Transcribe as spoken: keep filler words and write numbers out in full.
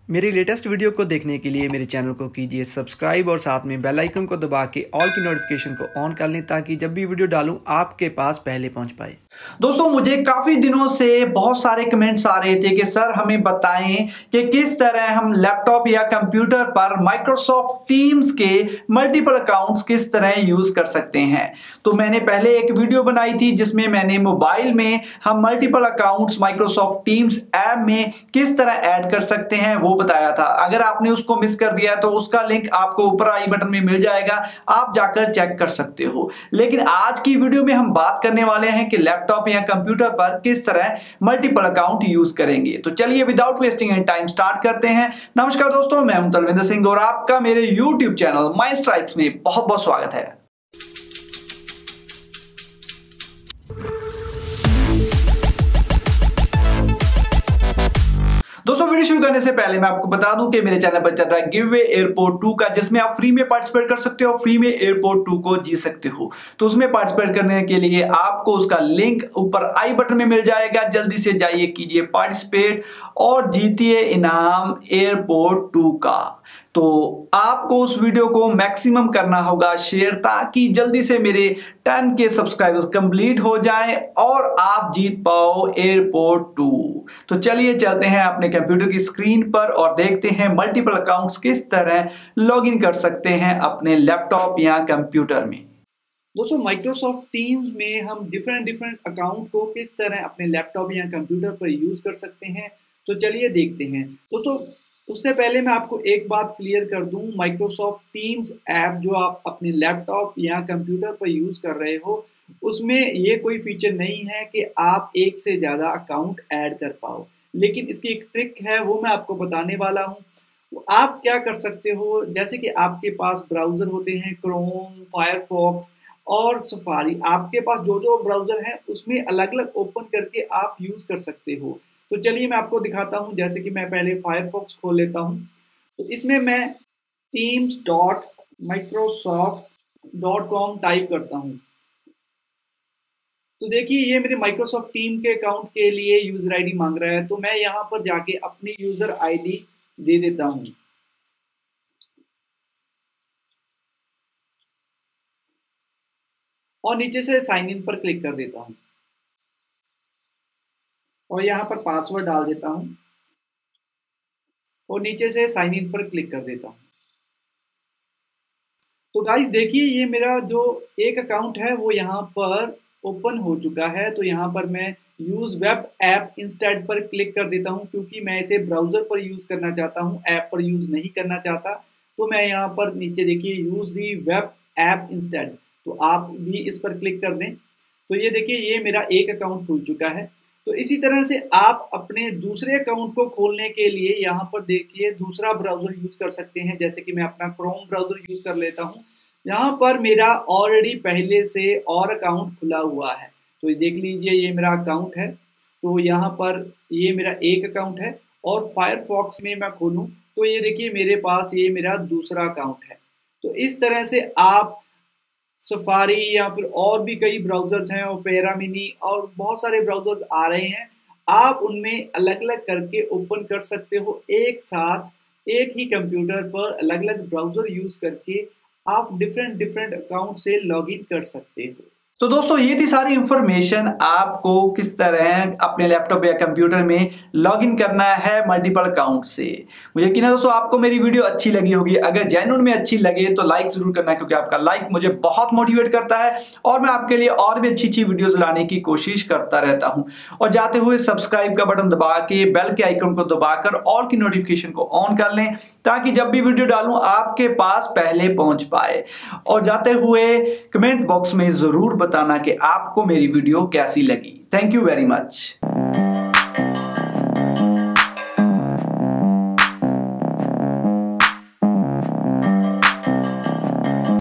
मेरी latest video को देखने के लिए मेरे चैनल को कीजिए सब्सक्राइब और साथ में बेल आइकन को दबा के ऑल की नोटिफिकेशन को ऑन कर लें ताकि जब भी वीडियो डालूं आपके पास पहले पहुंच पाए। दोस्तों, मुझे काफी दिनों से बहुत सारे कमेंट्स आ रहे थे कि सर हमें बताएं कि किस तरह हम लैपटॉप या कंप्यूटर पर माइक्रोसॉफ्ट टीम्स के मल्टीपल अकाउंट्स किस तरह यूज कर सकते हैं। तो मैंने पहले एक वीडियो बनाई थी जिसमें मैंने मोबाइल में हम multiple accounts Microsoft Teams app में किस तरह ऐड कर सकते हैं वो बताया था। अगर आपने उसको मिस कर दिया तो उसका लिंक आपको ऊपर आई बटन में मिल जाएगा, आप जाकर चेक कर सकते हो। लेकिन आज की वीडियो में हम बात करने वाले हैं कि लैपटॉप या कंप्यूटर पर किस तरह मल्टीपल अकाउंट यूज करेंगे। तो चलिए without wasting any time start करते हैं। नमस्कार दोस्तों, मैं हूं तलविंदर सिंह और आपका मेरे यूट्यूब चैनल माइंड स्ट्राइक्स में बहुत बहुत स्वागत है। दोस्तों, वीडियो शुरू करने से पहले मैं आपको बता दूं कि मेरे चैनल पर चल रहा है गिव अवे एयरपोर्ट टू का, जिसमें आप फ्री में पार्टिसिपेट कर सकते हो, फ्री में एयरपोर्ट टू को जीत सकते हो। तो उसमें पार्टिसिपेट करने के लिए आपको उसका लिंक ऊपर आई बटन में मिल जाएगा। जल्दी से जाइए, कीजिए पार्टिसिपेट और जीतिए इनाम एयरपोर्ट टू का। तो आपको उस वीडियो को मैक्सिमम करना होगा शेयर, ताकि जल्दी से मेरे टेन के सब्सक्राइबर्स कंप्लीट हो जाएं और आप जीत पाओ एयरपोर्ट टू। तो चलिए चलते हैं अपने कंप्यूटर की स्क्रीन पर और देखते हैं मल्टीपल अकाउंट्स किस तरह लॉगिन कर सकते हैं अपने लैपटॉप या कंप्यूटर में। दोस्तों, माइक्रोसॉफ्ट टीम्स में हम डिफरेंट डिफरेंट अकाउंट को किस तरह अपने लैपटॉप या कंप्यूटर पर यूज कर सकते हैं, तो चलिए देखते हैं। दोस्तों, उससे पहले मैं आपको एक बात क्लियर कर दूं, माइक्रोसॉफ्ट टीम्स ऐप जो आप अपने लैपटॉप या कंप्यूटर पर यूज कर रहे हो, उसमें ये कोई फीचर नहीं है कि आप एक से ज़्यादा अकाउंट ऐड कर पाओ। लेकिन इसकी एक ट्रिक है, वो मैं आपको बताने वाला हूँ। आप क्या कर सकते हो, जैसे कि आपके पास ब्राउज़र होते हैं क्रोम, फायरफॉक्स और सफारी। आपके पास जो जो ब्राउज़र है उसमें अलग अलग ओपन करके आप यूज़ कर सकते हो। तो चलिए मैं आपको दिखाता हूं। जैसे कि मैं पहले फायरफॉक्स खोल लेता हूं, तो इसमें मैं Teams dot Microsoft dot com type करता हूं। तो देखिए ये मेरे माइक्रोसॉफ्ट टीम के अकाउंट के लिए यूजर आईडी मांग रहा है, तो मैं यहां पर जाके अपनी यूजर आईडी दे देता हूं। और नीचे से साइन इन पर क्लिक कर देता हूं और यहाँ पर पासवर्ड डाल देता हूं और नीचे से साइन इन पर क्लिक कर देता हूं। तो गाइस देखिए ये मेरा जो एक अकाउंट है वो यहाँ पर ओपन हो चुका है। तो यहाँ पर मैं यूज वेब ऐप इंस्टेड पर क्लिक कर देता हूं, क्योंकि मैं इसे ब्राउजर पर यूज करना चाहता हूं, ऐप पर यूज नहीं करना चाहता। तो मैं यहाँ पर नीचे देखिए use the web app instead, तो आप भी इस पर क्लिक कर दें। तो ये देखिए ये मेरा एक अकाउंट खुल चुका है। तो इसी तरह से आप अपने दूसरे अकाउंट को खोलने के लिए यहाँ पर देखिए दूसरा ब्राउजर यूज कर सकते हैं। जैसे कि मैं अपना क्रोम ब्राउजर यूज कर लेता हूँ। यहाँ पर मेरा ऑलरेडी पहले से और अकाउंट खुला हुआ है, तो देख लीजिए ये मेरा अकाउंट है। तो यहाँ पर ये मेरा एक अकाउंट है और फायरफॉक्स में मैं खोलूँ तो ये देखिए मेरे पास ये मेरा दूसरा अकाउंट है। तो इस तरह से आप सफारी या फिर और भी कई ब्राउजर्स हैं, ओपेरा मिनी और बहुत सारे ब्राउजर्स आ रहे हैं, आप उनमें अलग अलग करके ओपन कर सकते हो। एक साथ एक ही कंप्यूटर पर अलग अलग ब्राउजर यूज करके आप डिफरेंट डिफरेंट अकाउंट से लॉगिन कर सकते हो। तो दोस्तों ये थी सारी इंफॉर्मेशन, आपको किस तरह अपने लैपटॉप या कंप्यूटर में लॉगिन करना है मल्टीपल अकाउंट से। मुझे यकीन है दोस्तों आपको मेरी वीडियो अच्छी लगी होगी। अगर जेन्युइन में अच्छी लगे तो लाइक जरूर करना, क्योंकि आपका लाइक मुझे बहुत मोटिवेट करता है और मैं आपके लिए और भी अच्छी अच्छी वीडियोस लाने की कोशिश करता रहता हूँ। और जाते हुए सब्सक्राइब का बटन दबा के बेल के आइकन को दबाकर ऑल की नोटिफिकेशन को ऑन कर लें, ताकि जब भी वीडियो डालूं आपके पास पहले पहुंच पाए। और जाते हुए कमेंट बॉक्स में जरूर बताना कि आपको मेरी वीडियो कैसी लगी। Thank you very much.